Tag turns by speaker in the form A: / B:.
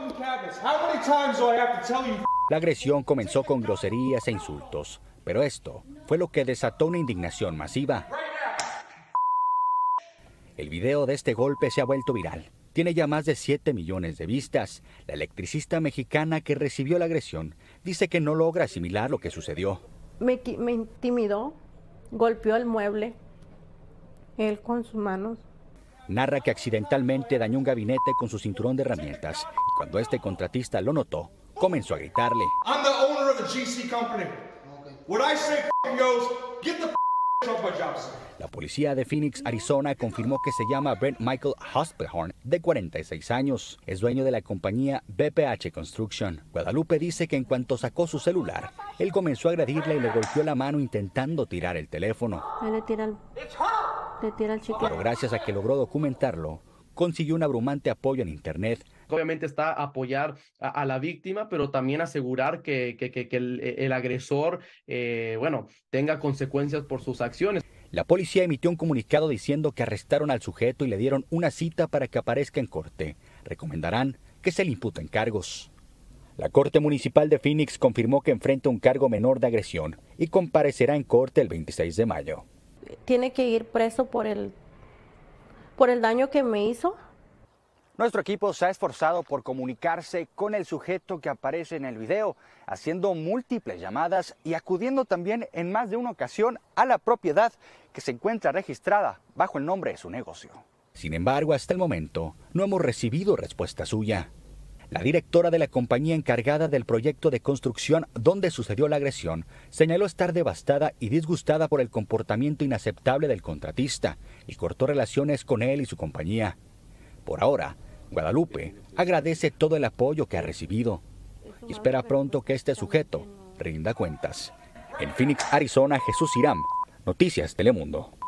A: La agresión comenzó con groserías e insultos, pero esto fue lo que desató una indignación masiva. El video de este golpe se ha vuelto viral. Tiene ya más de 7 millones de vistas. La electricista mexicana que recibió la agresión dice que no logra asimilar lo que sucedió.
B: Me intimidó, golpeó el mueble, él con sus manos.
A: Narra que accidentalmente dañó un gabinete con su cinturón de herramientas y cuando este contratista lo notó, comenzó a gritarle. La policía de Phoenix, Arizona, confirmó que se llama Brent Michael Hospelhorn, de 46 años. Es dueño de la compañía BPH Construction. Guadalupe dice que en cuanto sacó su celular, él comenzó a agredirle y le golpeó la mano intentando tirar el teléfono.
B: Él le tira el chicle.
A: Pero gracias a que logró documentarlo, consiguió un abrumante apoyo en Internet.
C: Obviamente está apoyar a la víctima, pero también asegurar que el agresor, tenga consecuencias por sus acciones.
A: La policía emitió un comunicado diciendo que arrestaron al sujeto y le dieron una cita para que aparezca en corte. Recomendarán que se le imputen cargos. La Corte Municipal de Phoenix confirmó que enfrenta un cargo menor de agresión y comparecerá en corte el 26 de mayo.
B: Tiene que ir preso por el daño que me hizo.
A: Nuestro equipo se ha esforzado por comunicarse con el sujeto que aparece en el video, haciendo múltiples llamadas y acudiendo también en más de una ocasión a la propiedad que se encuentra registrada bajo el nombre de su negocio. Sin embargo, hasta el momento no hemos recibido respuesta suya. La directora de la compañía encargada del proyecto de construcción donde sucedió la agresión señaló estar devastada y disgustada por el comportamiento inaceptable del contratista y cortó relaciones con él y su compañía. Por ahora, Guadalupe agradece todo el apoyo que ha recibido y espera pronto que este sujeto rinda cuentas. En Phoenix, Arizona, Jesús Hiram, Noticias Telemundo.